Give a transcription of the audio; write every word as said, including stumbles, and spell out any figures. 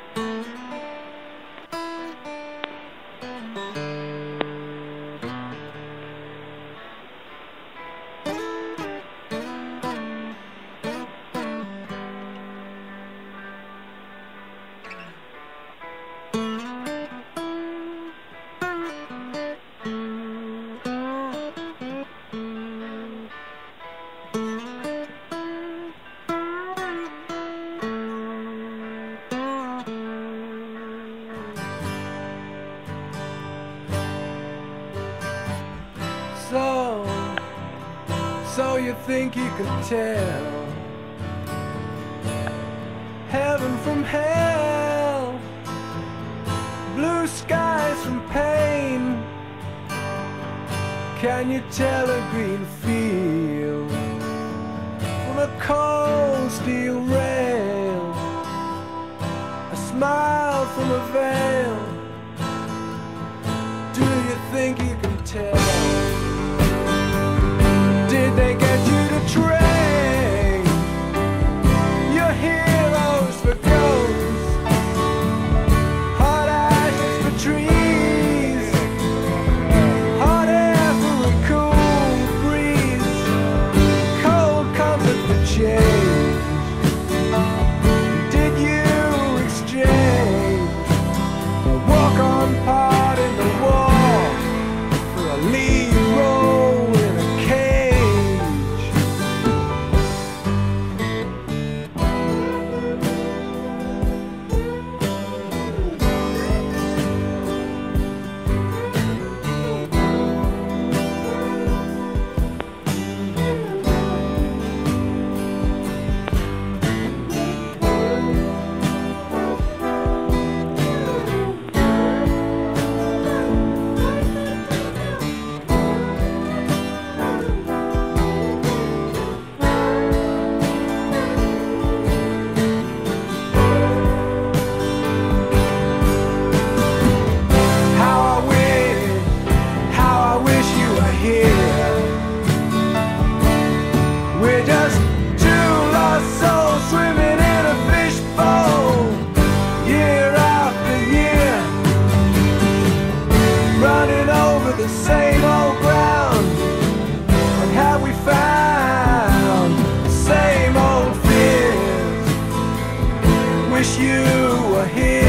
So, so you think you can tell heaven from hell, blue skies from pain? Can you tell a green field from a cold steel rail, a smile from a veil? Do you think you can tell? Did they get you to train your heroes for ghosts, hot ashes for trees, hot air for a cool breeze, cold comfort for change? Did you exchange a walk-on part in the wall for a lead role in a cage? We're just two lost souls swimming in a fishbowl, year after year, running over the same old ground. And have we found the same old fears? Wish you were here.